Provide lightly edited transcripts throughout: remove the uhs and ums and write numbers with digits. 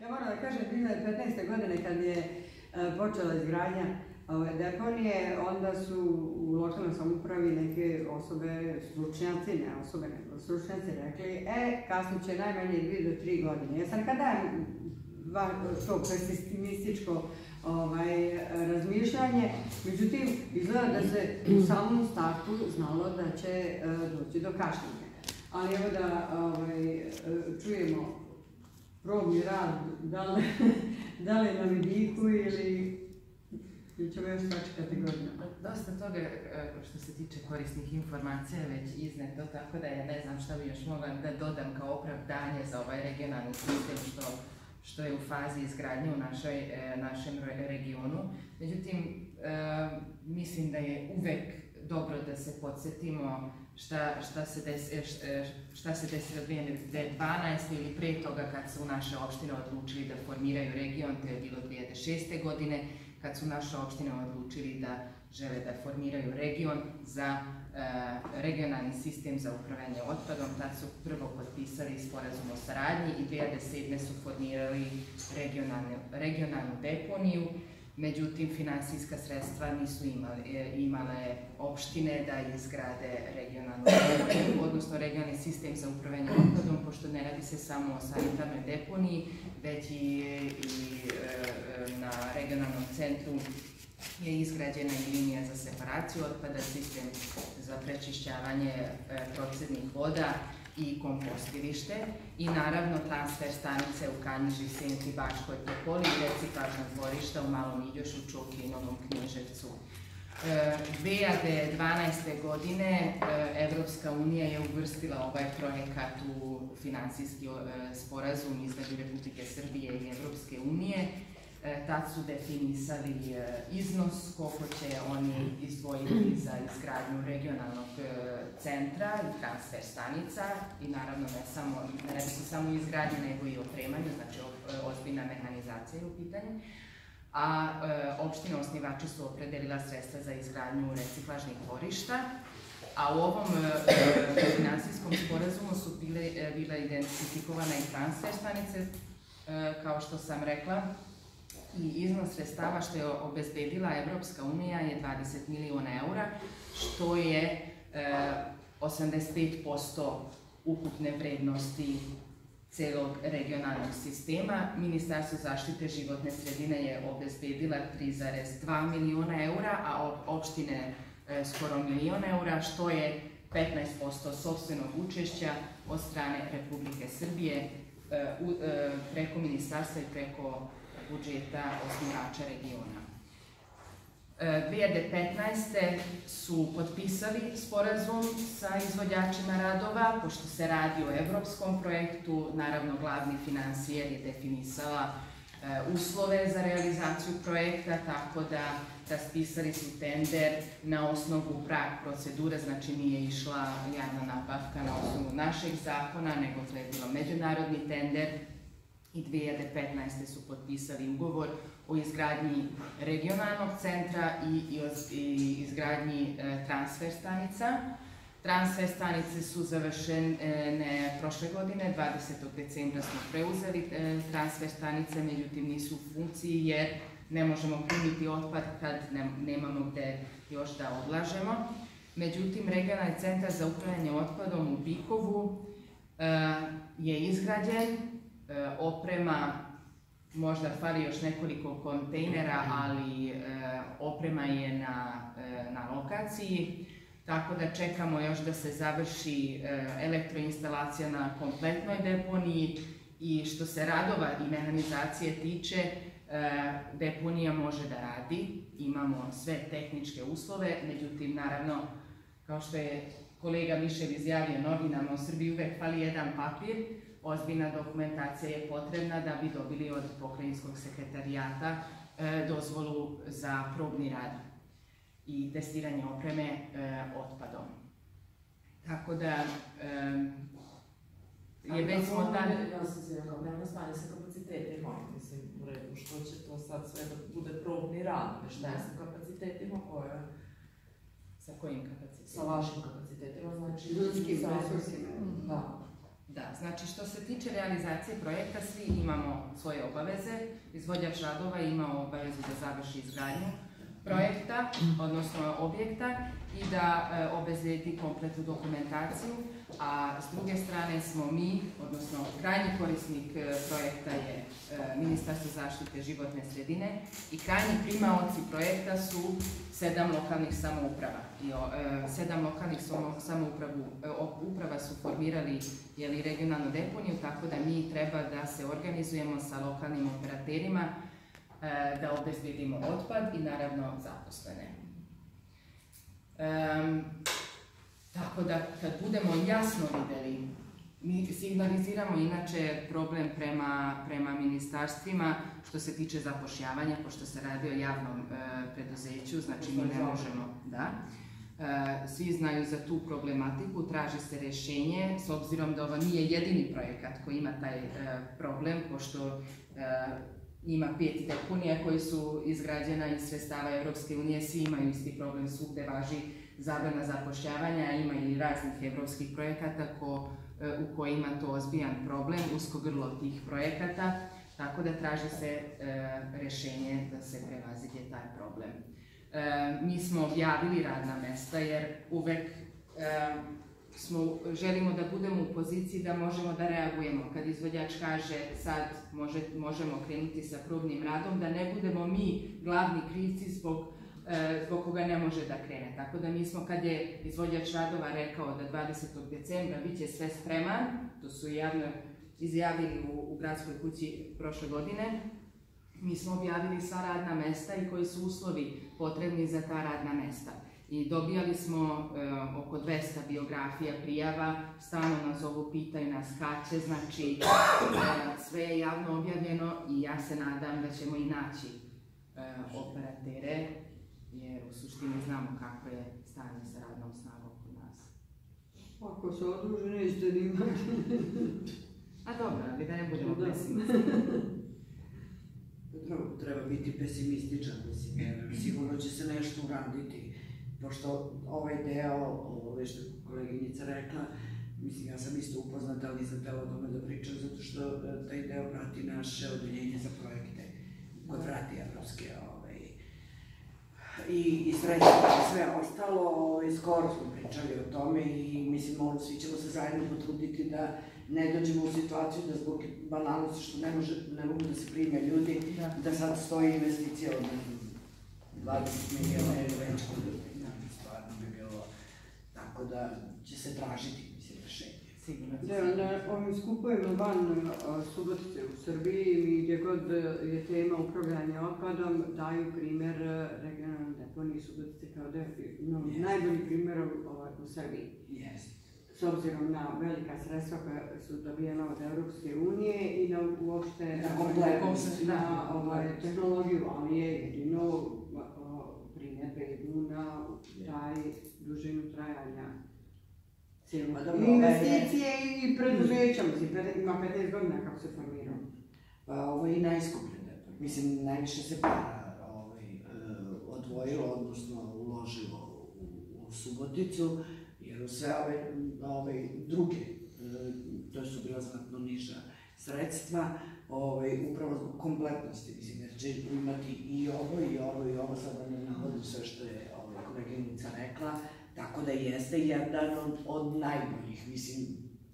Ja moram da kažem, 2015. godine kad je počela izgradnja deponije, onda su u lokalnoj samoupravi neke osobe, stručnjaci, ne osobe, nego stručnjaci rekli, kasno će najmanje 2 do 3 godine. Ja sam kad dajem to pesimističko razmišljanje, međutim, izgleda da se u samom startu znalo da će doći do kašnjenja. Ali evo da čujemo probni rad, da li na vidiku ili ćemo još sačekati godinama. Dosta toga što se tiče korisnih informacija je već izneto, tako da ja ne znam šta bi još mogla da dodam kao opravdanje za ovaj regionalni sistem što je u fazi izgradnje u našem regionu. Međutim, mislim da je uvek dobro da se podsjetimo šta se desilo 2012. ili pre toga kad su naše opštine odlučili da formiraju region, to je bilo 2006. godine, kad su naše opštine odlučili da žele da formiraju region za regionalni sistem za upravljanje otpadom. Tad su prvo potpisali sporazum o saradnji i 2007. su formirali regionalnu deponiju. Međutim, finansijska sredstva nisu imale opštine da izgrade regionalnu deponiju, odnosno regionalni sistem za upravljanje otpadom, pošto ne radi se samo o sanitarnoj deponiji, već i na regionalnom centru je izgrađena i linija za separaciju otpada, sistem za prečišćavanje procednih voda i kompostilište i naravno transfer stanice u Kanjiži, Senti, Bačkoj Topoli i reciklažna dvorišta u Malom Iđošu, Čuki i Novom Književcu. 2012. godine Evropska unija je uvrstila ovaj projekat u finansijski sporazum između Republike Srbije i Evropske unije. Tad su definisali iznos koliko će oni izdvojiti za izgradnju regionalnog centra i transfer stanica i naravno ne radi se samo izgradnje nego i opremanju, znači ozbiljna mehanizacija je u pitanju. A opštine osnivači su opredelila sredstva za izgradnju reciklažnih dvorišta, a u ovom finansijskom sporazumu su bile identifikovane i transfer stanice, kao što sam rekla, i iznos sredstava što je obezbedila Evropska unija je 20 miliona eura, što je 85% ukupne vrednosti celog regionalnog sistema. Ministarstvo zaštite životne sredine je obezbedila 3,2 miliona eura, a opštine skoro milion eura, što je 15% sopstvenog učešća od strane Republike Srbije preko ministarstva i preko budžeta osnivača regiona. 2015. su potpisali sporazum sa izvođačima radova, pošto se radi o evropskom projektu, naravno glavni finansijer je definisala uslove za realizaciju projekta, tako da raspisali su tender na osnovu prag procedure, znači nije išla javna nabavka na osnovu našeg zakona, nego to je bilo međunarodni tender. I 2015. su potpisali ugovor o izgradnji regionalnog centra i izgradnji transfer stanica. Transfer stanice su završene prošle godine, 20. decembra smo preuzeli transfer stanice, međutim nisu u funkciji jer ne možemo primiti otpad kad nemamo gde još da odlažemo. Međutim, regionalni centar za upravljanje otpadom u Bikovu je izgrađen, oprema, možda fali još nekoliko kontejnera, ali oprema je na lokaciji, tako da čekamo još da se završi elektroinstalacija na kompletnoj deponiji i što se radova i mehanizacije tiče, deponija može da radi, imamo sve tehničke uslove, međutim, naravno, kao što je kolega Mišev izjavio novinama, u Srbiji uvek fali jedan papir, ozbiljna dokumentacija je potrebna da bi dobili od pokrajinskog sekretarijata dozvolu za probni rad i testiranje opreme otpadom. Tako da je već smo dan... Ja sam se rekao, nema stanje sa kapacitetima, mislim, u redu, što će to sad sve da bude probni rad, šta je sa kapacitetima koje... Sa kojim kapacitetima? Sa vašim kapacitetima, znači... Ljudskim resursima. Da. Da, znači što se tiče realizacije projekta, svi imamo svoje obaveze. Izvođač radova ima obavezu da završi izgradnju projekta, odnosno objekta i da obezbedi kompletnu dokumentaciju, a s druge strane smo mi, odnosno krajnji korisnik projekta je Ministarstvo zaštite životne sredine i krajnji primaoci projekta su 7 lokalnih samouprava. I 7 lokalnih samouprava su formirali regionalnu deponiju, tako da mi treba da se organizujemo sa lokalnim operaterima da obezbedimo otpad i naravno zaposlene. Tako da kad budemo jasno videli, mi signaliziramo inače problem prema ministarstvima što se tiče zapošljavanja, pošto se radi o javnom preduzeću, znači mi ne možemo, da. Svi znaju za tu problematiku, traži se rješenje, s obzirom da ovo nije jedini projekat koji ima taj problem, pošto ima 5 deponija koji su izgrađena iz sredstava Evropske unije, svi imaju isti problem, svugde važi zabrana zapošljavanja, ima i raznih evropskih projekata u kojima to ozbiljan problem, usko grlo tih projekata, tako da traži se rješenje da se prevaziđe taj problem. Mi smo objavili radna mesta jer uvek želimo da budemo u poziciji da možemo da reagujemo. Kad izvođač kaže sad možemo krenuti sa probnim radom, da ne budemo mi glavni krivci zbog koga ne može da krene. Tako da mi smo, kad je izvođač radova rekao da 20. decembra bit će sve spreman, to su javno izjavili u gradskoj kući prošle godine, mi smo objavili sva radna mesta i koji su uslovi potrebni za ta radna mesta. I dobijali smo oko 200 biografija, prijava, stalno nas zovu, pitaju nas kad će, znači sve je javno objavljeno i ja se nadam da ćemo i naći operatere, jer u suštini znamo kako je stanje sa radnom snagom kod nas. Ako se odruži, nećete ni imati. A dobro, ali da ne budemo pesimisti. Treba biti pesimističan, mislim, jer sigurno će se nešto uraditi. Pošto ovaj deo, što je koleginica rekla, mislim, ja sam isto upoznata, ali nisam htela o tome da pričam, zato što taj deo prati naše odeljenje za projekte, koje prati evropske i sredstva i sve ostalo. Skoro smo pričali o tome i mislim, svi ćemo se zajedno potruditi da ne dođemo u situaciju da zbog banalnosti što ne mogu da se prime ljudi, da sad stoji investicija od 20 miliona ili već ljudi. Stvarno bi bilo tako da će se tražiti, mislim, rešenje. Na ovim skupovima van Subotice u Srbiji, gdje god je tema upravljanja otpadom, daju primjer regionalne deponije Subotice kao najbolji primjer u Srbiji. S obzirom na velika sredstva koja su dobijena od Evropske unije i na uopšte na tehnologiju, ali je jedino primjedbe idu na dužinu trajanja investicije i preduzeća, mislim, ima 15 godina kako se formirao. Pa ovo je i najskuplje deponije. Mislim, najviše se para odvojilo, odnosno uložilo u Suboticu, jer u sve ove druge, to su bila znatno niža sredstva, upravo zbog kompletnosti, mislim, jer će imati i ovo, sad da ne navodim sve što je koleginica rekla, tako da jeste jedan od najboljih, mislim,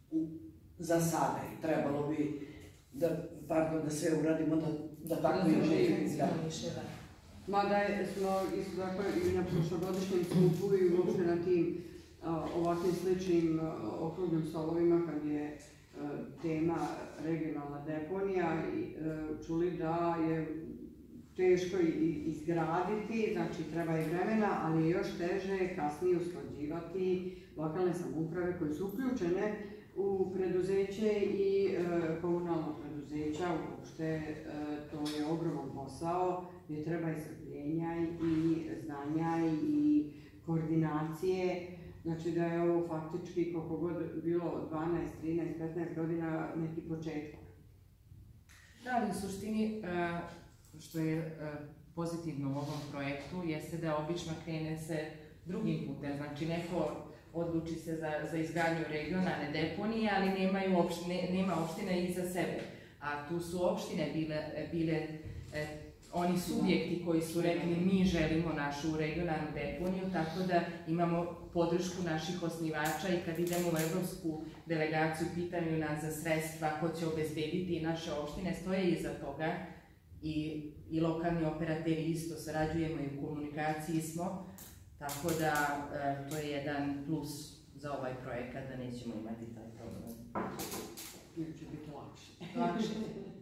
za sada i trebalo bi da sve uradimo da tako i Mada smo isto tako i na prošlogodišnjem skupu i uopšte na tim ovakvim sličnim okruglim stolovima kad je tema regionalna deponija čuli da je teško izgraditi, znači treba i vremena, ali je još teže kasnije usklađivati lokalne samouprave koje su uključene u preduzeće i komunalno preduzeća. Uopšte to je ogroman posao gdje treba i strpljenja i znanja i koordinacije. Znači da je ovo faktički koliko god bilo 12, 13, 15 godina neki početak. Da, ali u suštini što je pozitivno u ovom projektu jeste da obično krene se drugim putem. Znači neko odluči se za izgradnju regionalne deponije, ali nema opština iza sebe. A tu su opštine bile oni subjekti koji su rekli mi želimo našu regionalnu deponiju, tako da imamo podršku naših osnivača i kad idemo u evropsku delegaciju pitaju nas za sredstva ko će obezbediti i naše opštine stoje iza toga i lokalni operateri isto sarađujemo i u komunikaciji smo, tako da to je jedan plus za ovaj projekat da nećemo imati taj problem. Ili će biti lakše. Lakše.